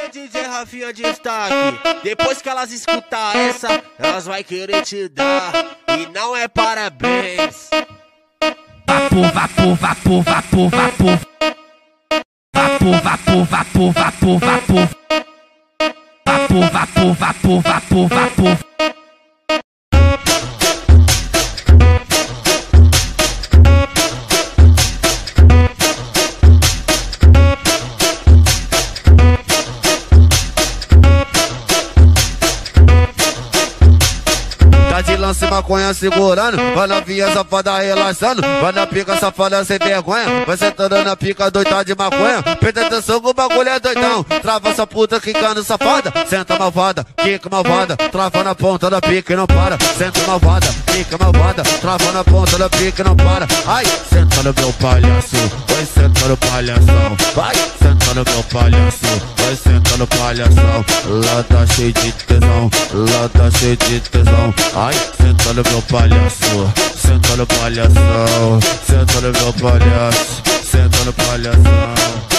Ô DJ Rafinha Destaque, depois que elas escutar essa, elas vai querer te dar, e não é parabéns. Vapor, vapor, vapor, vapor, vapor. Vapor, vapor, vapor, vapor, vapor. Vapor, vapor, vapor, vapor, vapor. Tá de lance maconha segurando, vai na via safada relaxando, vai na pica safada sem vergonha, vai sentando na pica doida de maconha. Presta atenção que o bagulho é doidão, trava essa puta quicando safada, senta malvada, quica malvada, trava na ponta da pica e não para, senta malvada, quica malvada, trava na ponta da pica e não para. Ai, senta no meu palhaço, vai senta no palhação, vai senta no meu palhaço, vai senta no palhação. Lá tá cheio de tesão, lá tá cheio de tesão. Ai, senta no meu palhaço, senta no palhação, senta no meu palhaço, senta no palhação.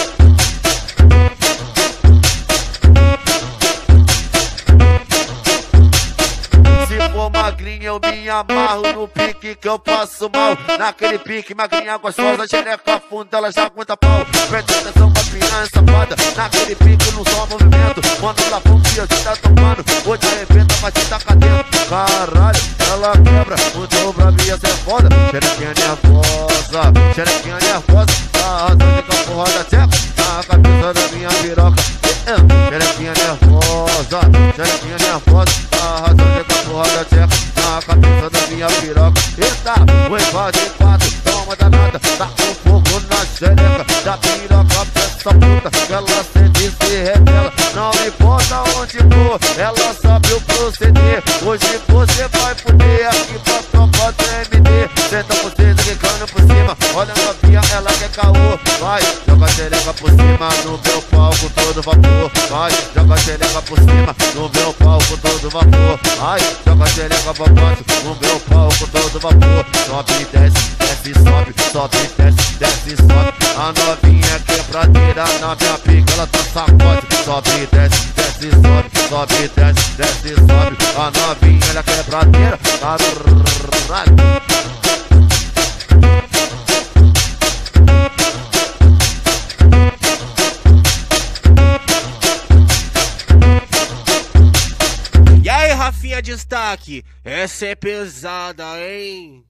Se for magrinha eu me amarro no pique que eu passo mal. Naquele pique, magrinha gostosa, xereca funda, ela já aguenta pau. Presta atenção com a piranha safada, naquele pique não só movimento. Quando ela for que eu te tá tomando, hoje arrebenta, mas te taca dentro. Caralho, ela quebra, mudou pra mim, essa é foda. Xerequinha nervosa, xerequinha nervosa, tá arrasando com a porrada tcheca na cabeça da minha piroca. Xerequinha nervosa, xerequinha nervosa, tá arrasando com a porrada tcheca na cabeça da minha piroca. Eita, o invade 4, toma danada, tá com fogo na xereca da piroca pra essa puta, que ela sente e se revela. Não importa onde for, ela sabe o proceder. Hoje você vai fuder aqui pra tropa do MD. Senta você clicando por cima, olha a novinha, ela quer caô. Vai, joga a xereca por cima no meu palco todo vapor. Vai, joga a xereca por cima no meu palco todo vapor. Vai, joga a xereca pra baixo no meu palco todo vapor. Sobe e desce, desce e sobe, sobe e desce, desce e sobe. A novinha quebradeira na minha pica, ela tá sacode. Sobe e desce, desce e sobe, sobe e desce, desce e sobe. A novinha ela quebradeira, caralho. E aí, Rafinha Destaque, essa é pesada, hein?